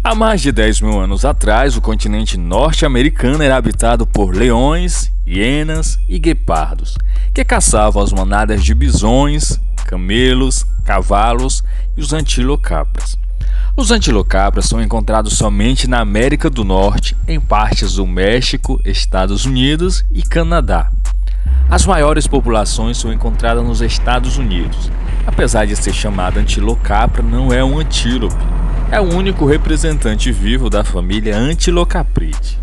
Há mais de 10 mil anos atrás, o continente norte-americano era habitado por leões, hienas e guepardos, que caçavam as manadas de bisões, camelos, cavalos e os antilocapras. Os antilocapras são encontrados somente na América do Norte, em partes do México, Estados Unidos e Canadá. As maiores populações são encontradas nos Estados Unidos. Apesar de ser chamada antilocapra, não é um antílope. É o único representante vivo da família Antilocapridae.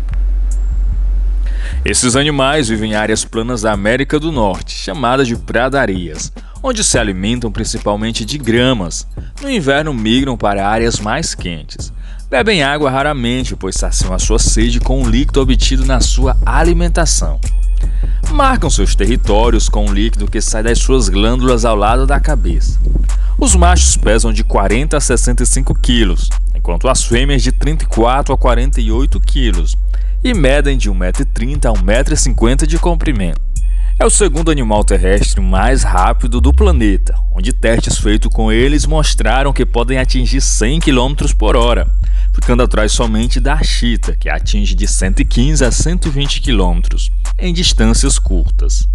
Esses animais vivem em áreas planas da América do Norte, chamadas de pradarias, onde se alimentam principalmente de gramas. No inverno migram para áreas mais quentes. Bebem água raramente, pois saciam a sua sede com o líquido obtido na sua alimentação. Marcam seus territórios com um líquido que sai das suas glândulas ao lado da cabeça. Os machos pesam de 40 a 65 quilos, enquanto as fêmeas de 34 a 48 quilos, e medem de 1,30 m a 1,50 m de comprimento. É o segundo animal terrestre mais rápido do planeta, onde testes feitos com eles mostraram que podem atingir 100 km por hora, ficando atrás somente da chita, que atinge de 115 a 120 km, em distâncias curtas.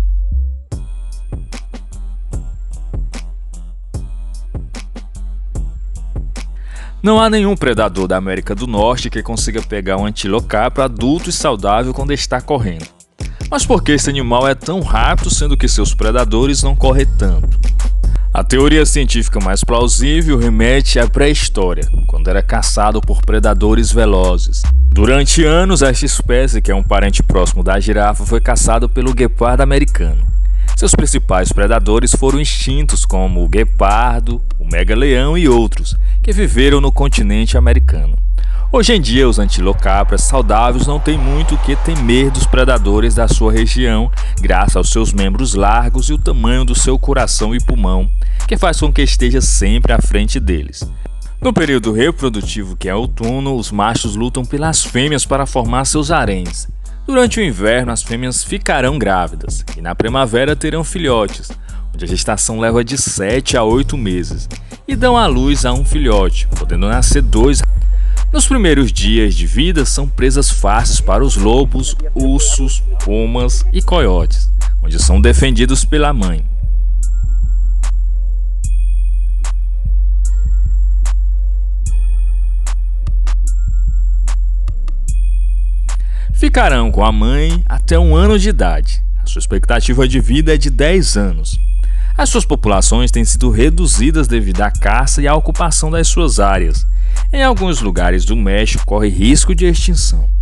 Não há nenhum predador da América do Norte que consiga pegar um antilocapra adulto e saudável quando está correndo. Mas por que esse animal é tão rápido, sendo que seus predadores não correm tanto? A teoria científica mais plausível remete à pré-história, quando era caçado por predadores velozes. Durante anos, esta espécie, que é um parente próximo da girafa, foi caçado pelo guepardo americano. Seus principais predadores foram extintos, como o guepardo, o mega-leão e outros, que viveram no continente americano. Hoje em dia, os antilocapras saudáveis não têm muito o que temer dos predadores da sua região, graças aos seus membros largos e o tamanho do seu coração e pulmão, que faz com que esteja sempre à frente deles. No período reprodutivo, que é outono, os machos lutam pelas fêmeas para formar seus haréns. Durante o inverno, as fêmeas ficarão grávidas e na primavera terão filhotes, onde a gestação leva de 7 a 8 meses, e dão à luz a um filhote, podendo nascer 2. Nos primeiros dias de vida, são presas fáceis para os lobos, ursos, pumas e coiotes, onde são defendidos pela mãe. Ficarão com a mãe até 1 ano de idade. A sua expectativa de vida é de 10 anos. As suas populações têm sido reduzidas devido à caça e à ocupação das suas áreas. Em alguns lugares do México corre risco de extinção.